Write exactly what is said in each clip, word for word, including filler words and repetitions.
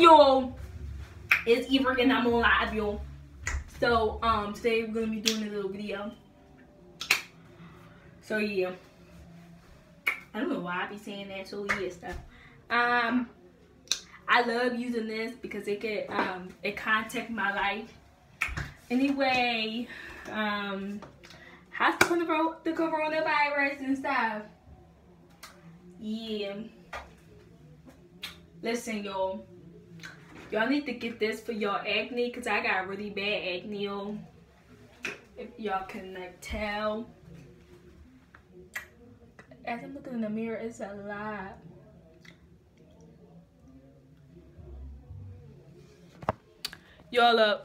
y'all. It's Eva and I'm on live, y'all. So um today we're gonna be doing a little video. So yeah. I don't know why I be saying that, so yeah stuff. Um I love using this because it could um it contact my life. Anyway, um how's the coronavirus and stuff? Yeah. Listen, y'all. Y'all need to get this for your acne because I got really bad acne, y'all. If y'all can like tell. As I'm looking in the mirror, it's a lot. Y'all up.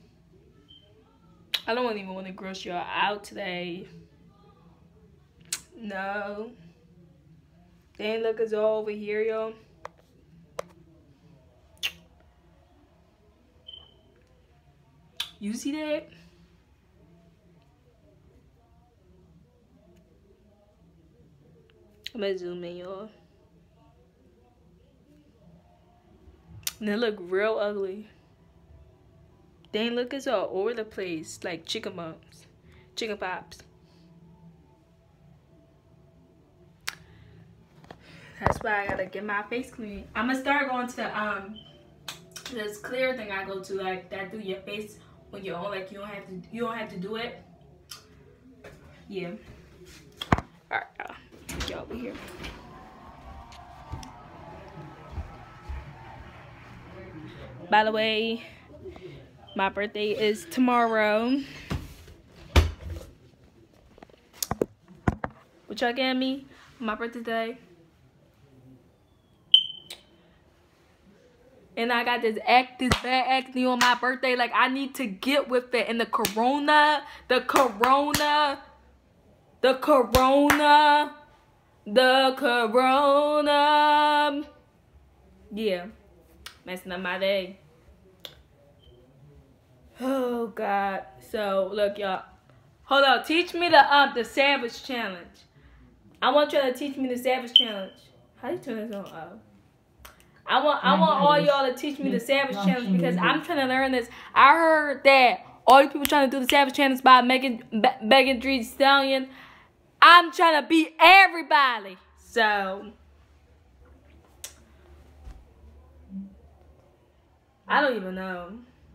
I don't even want to gross y'all out today. No. They ain't look as all over here, y'all. You see that? I'm gonna zoom in, y'all. And they look real ugly. They ain't look as all over the place, like chicken bumps, chicken pops. That's why I gotta get my face clean. I'm gonna start going to the, um this clear thing I go to, like that do your face when you're on, like you don't have to you don't have to do it. Yeah. Alright, y'all. Take y'all over here. By the way, my birthday is tomorrow. What y'all getting me? My birthday today. And I got this act, this bad acne on my birthday. Like, I need to get with it. And the corona, the corona, the corona, the corona. Yeah, messing up my day. Oh, God. So, look, y'all. Hold on. Teach me the, um, the Savage Challenge. I want y'all to teach me the Savage Challenge. How do you turn this on? Oh. I want I want all y'all to teach me the Savage Challenge because I'm trying to learn this. I heard that all you people trying to do the Savage Challenge by Megan Megan Thee Stallion. I'm trying to beat everybody. So I don't even know.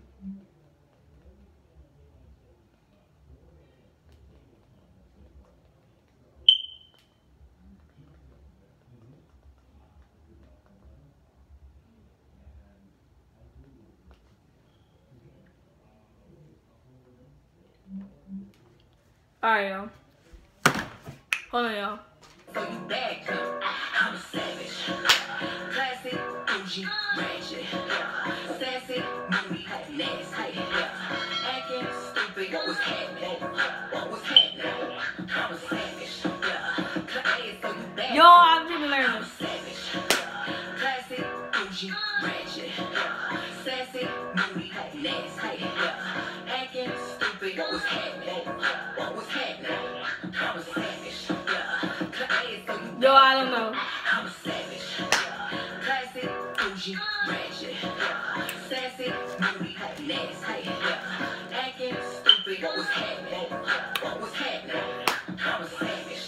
Alright, y'all. Hold on, y'all. So you back, I'm a savage. Classic, O G, ratchet. Sassy, moody, nasty. Acting stupid, what was happening? What was happening? I'm a savage. So you back. Yo, I'm really learning. I'm a savage. Classic, O G, ratchet. Sassy, moody, nasty. Acting stupid, what was happening? What was happening? I'm a savage. Yo, I don't know. I'm a savage. Classic, O G, ratchet. Sassy, moody, nasty. Acting stupid, what was happening? What was happening? I'm a savage.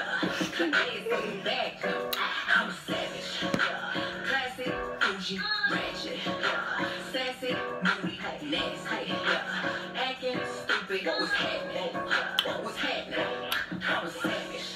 I'm a savage. Classic, O G, ratchet. Sassy, moody, nasty. Acting stupid, what was happening? What was happening? I'm a savage.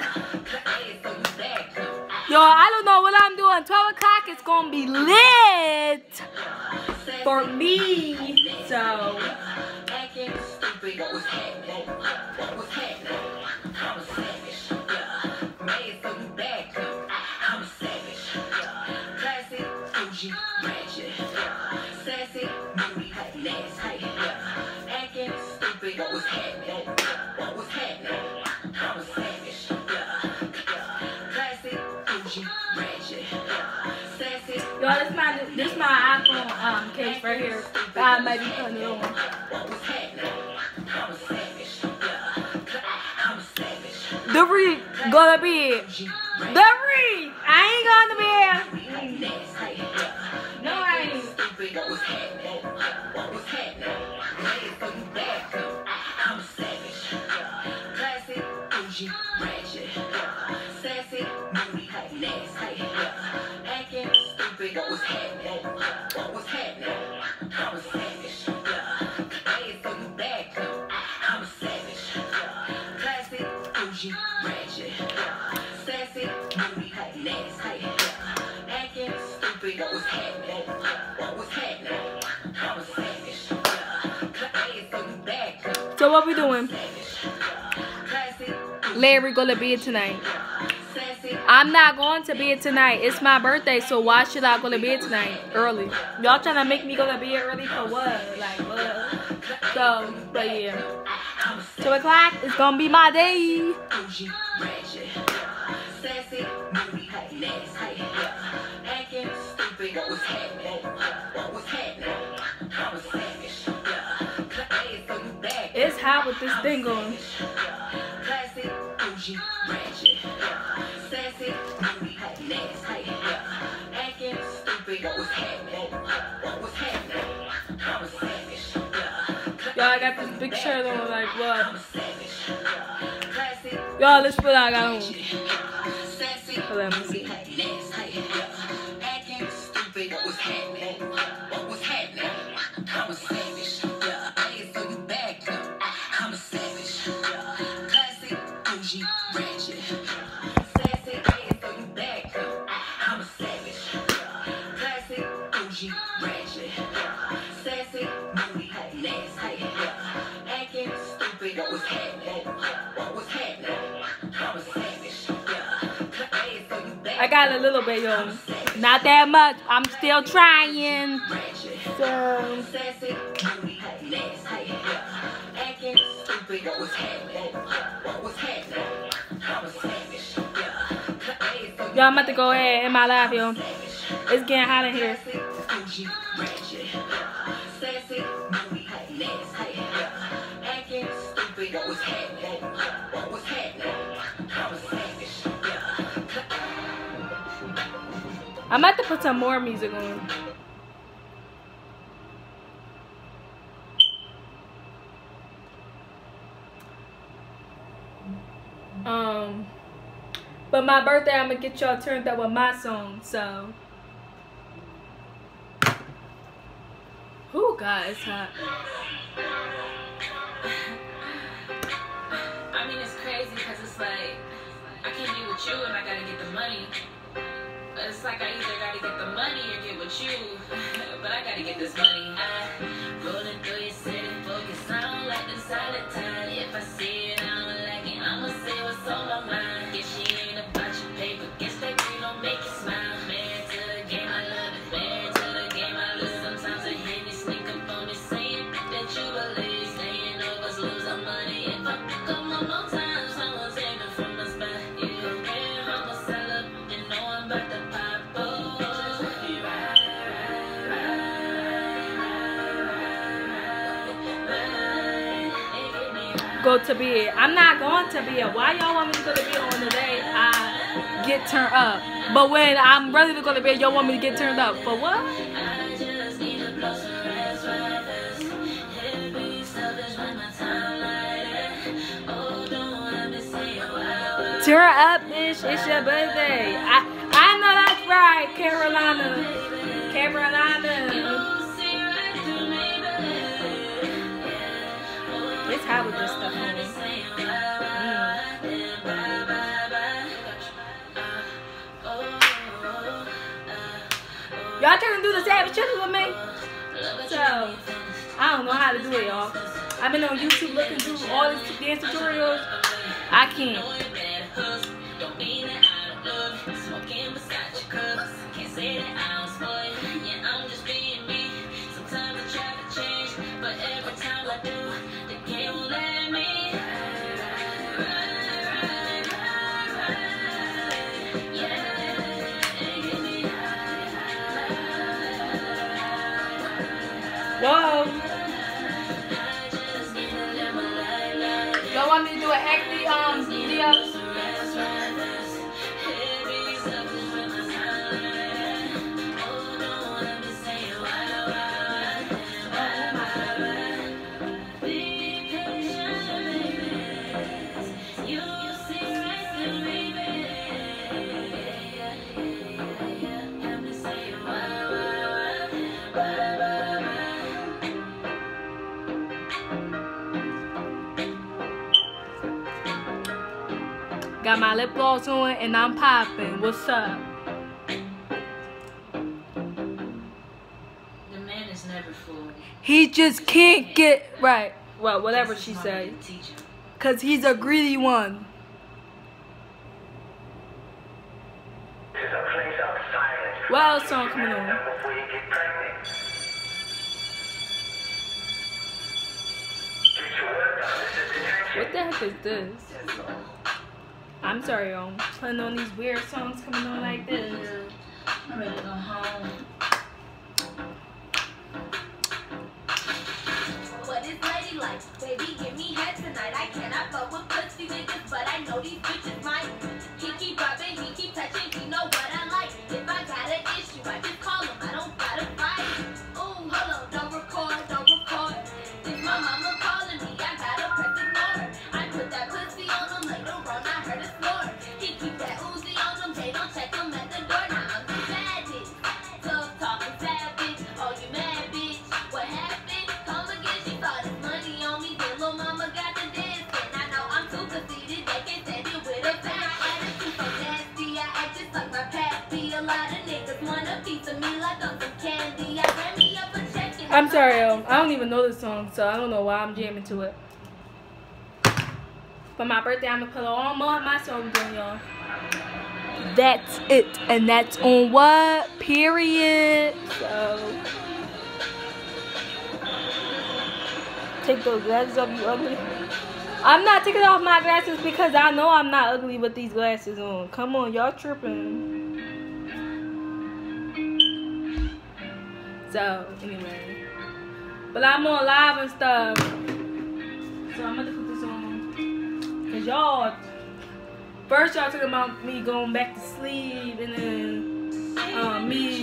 Yo, I don't know what I'm doing. twelve o'clock is going to be lit for me. So, Acting stupid, what was happening? What was happening? I'm a savage. Made so you back. I'm a savage. Classic, O G, ratchet. Sassy, moody, nasty. Acting stupid, what was happening? What was happening? I'm a savage. yo, this my this my iPhone um case right here. I might be putting it on. The read gonna be it. The read. I ain't gonna be it. No, I ain't. stupid. What's happening? What's happening? Made so you back up. I'm a savage. Yeah. Classic, bougie, ratchet. Yeah. Sassy, moody, nasty. Yeah. Acting stupid. What's happening? What's happening? I'm a savage. Yeah. Made so you back up. I'm a savage. Yeah. Classic, bougie, ratchet. Yeah. Sassy, moody, nasty. Yeah. Acting stupid. What's happening? What's happening? I'm a savage. Yeah. Made so you back up. So what we doing? Larry gonna be it tonight. I'm not going to be it tonight. It's my birthday, so why should I go to bed tonight early? Y'all trying to make me go to bed early for what? Like what? So, but yeah. Two o'clock is gonna be my day. It's hot with this thing going. Y'all, I got this big shirt on, like what? Y'all, let's put what I got on. So let me see. I got a little bit, yo. Not that much. I'm still trying. So. Y'all, I'm about to go ahead in my life, yo. It's getting hot in here. I'm about to put some more music on. Um, but my birthday, I'm gonna get y'all turned up with my song. So, whoo, God, it's hot. I mean, it's crazy because it's like I can't be with you and I gotta get the money. It's like I either gotta get the money or get with you, but I gotta get this money. I rolling through your city, focus on like the silent time. If I see it, I don't like it, I'ma say what's on my mind. If she ain't about your paper, guess that green don't make you smile. Married to the game, I love it. Married to the game, I lose. Sometimes I hear me sneak up on me saying that you believe. Staying over, lose our money. If I pick up one more time, someone's aiming from the spot. You man, I'ma sell up, you know I'm about to. Go to bed. I'm not going to bed. Why y'all want me to go to bed on the day I get turned up? But when I'm ready to go to bed, y'all want me to get turned up. For what? Turn up, bitch. It's your birthday. I, I know that's right, Carolina. Carolina. It's hot with this stuff on. Y'all trying to do the savage challenge with me? So, I don't know how to do it, y'all. I've been on YouTube looking through all these dance tutorials. I can't. Whoa. Y'all want me to do an acting um video? got my lip gloss on, and I'm popping. What's up? The man is never fooled. He just can't get right. Well, whatever she said. Cause he's a greedy one. What else song coming on? What the heck is this? I'm sorry, y'all. Putting on these weird songs coming on like this. I'm ready to go home. What is lady like? Baby, give me head tonight. I cannot fuck with pussy niggas, but I know these bitches might. He keep rubbing, he keep touching, he know what I like. If I got an issue, I just call him. I don't gotta fight. Ooh, hold on, don't record, don't record. If my mama calling me, I gotta press ignore. I put that pussy on him later on, I heard a snore. He keep that Uzi on him, they don't check him at the door. Now I'm the baddest, tough talking savage. Oh, you mad, bitch? What happened? Come again, she thought it's money on me. Then little mama got the dance, and I know I'm too conceited. They can send it with a bad attitude, so nasty. I act just like my pappy. A lot of niggas want a piece of me like I'm some candy. I ran me up a check. I'm sorry, yo. I don't even know this song, so I don't know why I'm jamming to it. For my birthday, I'm gonna put all my, my songs on, y'all. That's it. And that's on what? Period. So, take those glasses off, you ugly. I'm not taking off my glasses because I know I'm not ugly with these glasses on. Come on, y'all tripping. So, anyway. But I'm on live and stuff. So I'm gonna put this on. Cause y'all, first y'all talking about me going back to sleep and then um, me,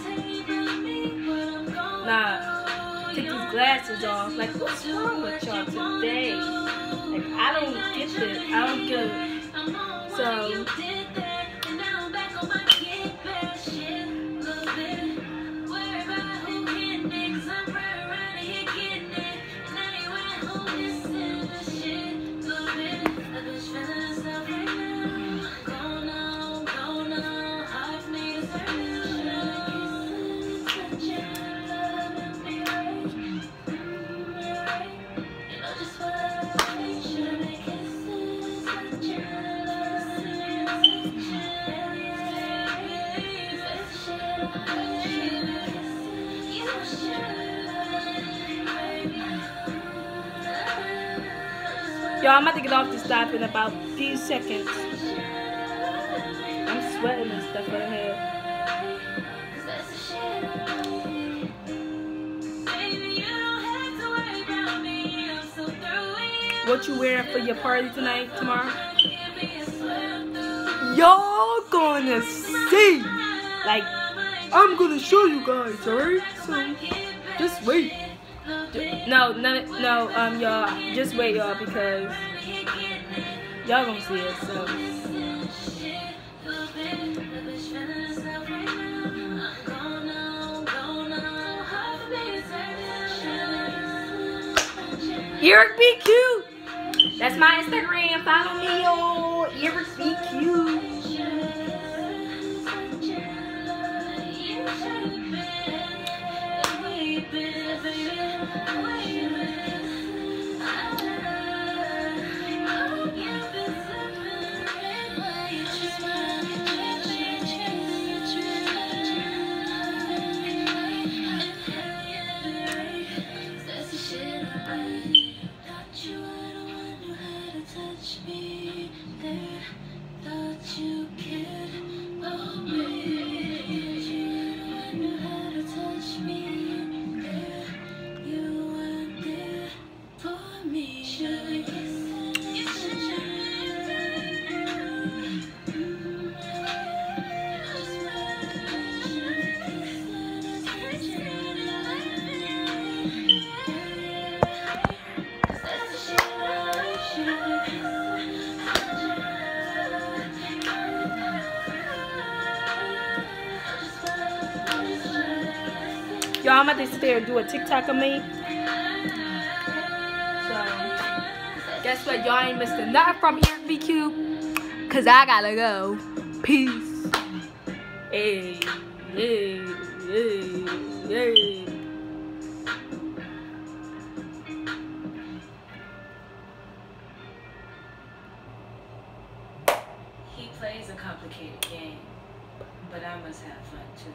nah, take these glasses off. Like, what's wrong with y'all today? Like, I don't get this. I don't get it. So, y'all, I'm about to get off this live in about a few seconds. I'm sweating and stuff right here. What you wearing for your party tonight, tomorrow? Y'all gonna see. Like, I'm gonna show you guys, alright? So, just wait. No, no, no, um, y'all, just wait, y'all, because y'all gonna see it, so. Eric Be Cute! That's my Instagram, follow me, y'all. Eric Be Cute. Y'all, I'm about to sit there and do a TikTok of me. So, guess what? Y'all ain't missing nothing from Eric Be Cute. cause I gotta go. Peace. Hey, hey, hey, hey. He plays a complicated game, but I must have fun too.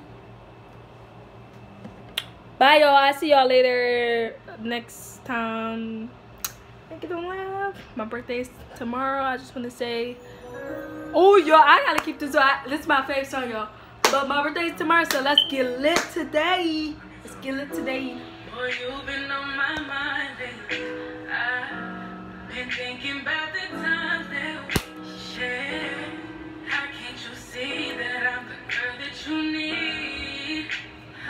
Bye, y'all. I'll see y'all later next time. Make it don't laugh. My birthday's tomorrow. I just want to say, oh, y'all, I gotta keep this. This is my favorite song, y'all. But my birthday's tomorrow, so let's get lit today. Let's get lit today. Boy, you've been on my mind lately. I've been thinking about the times that we shared. How can't you see that I'm the girl that you need? Oh,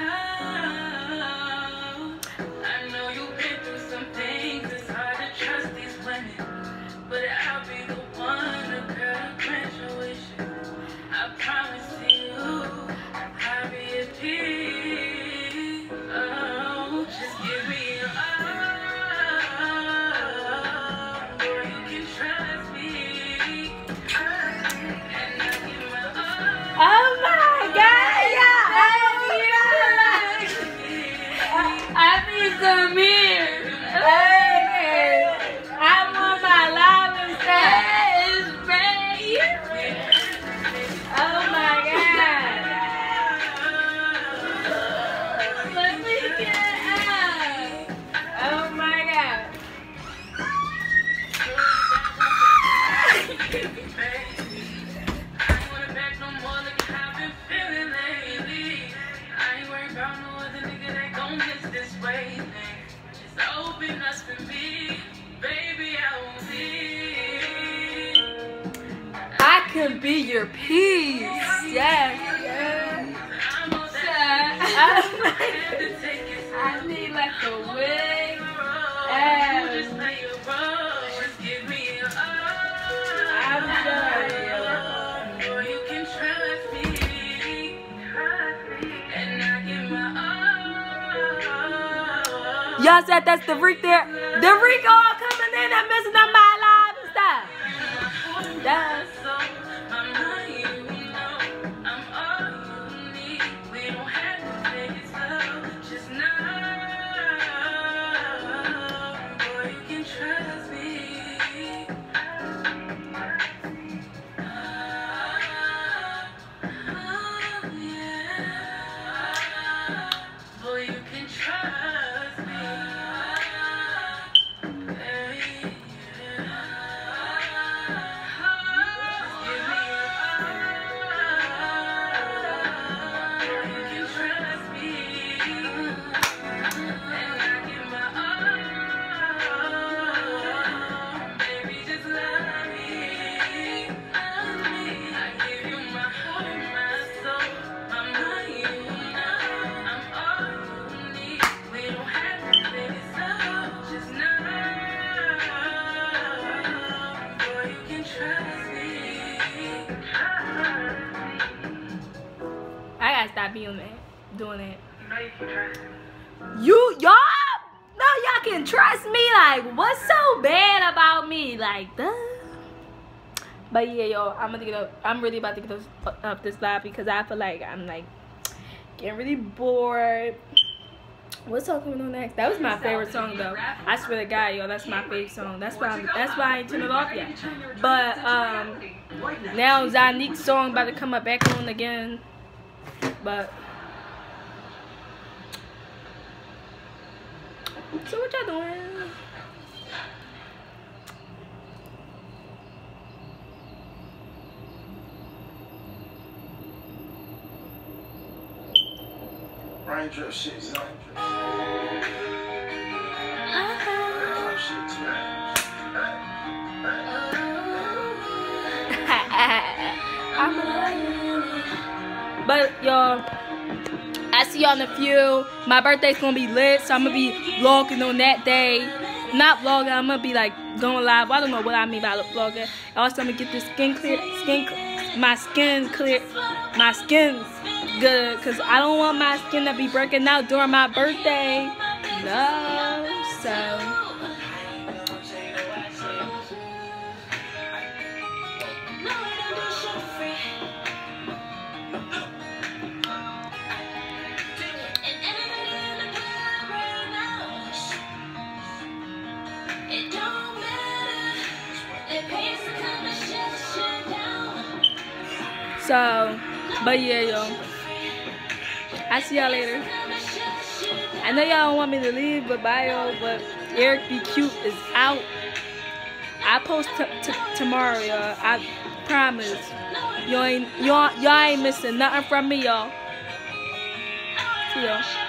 I know you've been through some things. It's hard to trust these women, but I'll be the one to girl grant your wishes. I promise you, I'll be at peace. Oh, just give me your all. Boy, you can trust me. And I give my all. Oh my God, yeah. I need some here. Hey, I want my love and stuff. Oh my God. Let me get out. Oh my God. I ain't wanna back no more like I've been feeling lately. I ain't worried about no other nigga that gon' miss this way. Just open up to me, baby, I won't leave. I can be your peace. Yes. Yes. I'm all that I had to take it I need like a wig. slow. You just play your role. Just give me your all. I'm sorry. Boy, you can trust me. And I give my all. Y'all said that's the freak there. The freak all coming in and messing up my life and stuff. That's So, I'm not you, know. I'm all you need. We don't have to take it slow. Just know, boy, you can trust me. Oh, yeah. Boy, you can trust me. Hey, yeah. Give me your all. You can trust me. And I give my all. Baby, just love me. Love me. I give you my heart and my soul. My mind, you know. I'm all you need. We don't have to take it slow. Just know, boy, you can trust me. I gotta stop being that, doing that. You know you can trust me. You y'all, no, y'all can trust me. Like, what's so bad about me? Like, duh. But yeah, yo, I'm gonna get up. I'm really about to get up, up this live because I feel like I'm like getting really bored. What's song coming on next? That was my favorite song though. I swear to God, yo, that's my favorite song. That's why I'm, that's why I ain't turned it off yet. But um, now Zanique's song about to come up back on again. But so what y'all doing? Raindrop shit, you know? Uh-huh. Shit, too. I'm alive. But y'all, I see y'all in a few. My birthday's gonna be lit, so I'm gonna be vlogging on that day. Not vlogging, I'm gonna be like going live. I don't know what I mean by vlogging. Also, I'm gonna get this skin clear, skin, my skin clear, my skin's good, cause I don't want my skin to be breaking out during my birthday. No, so. No, So, but yeah, yo. I see y'all later. I know y'all don't want me to leave, but bye, yo. But Eric Be Cute is out. I post t t tomorrow, y'all. I promise. Y'all ain't y'all y'all ain't missing nothing from me, y'all. See y'all.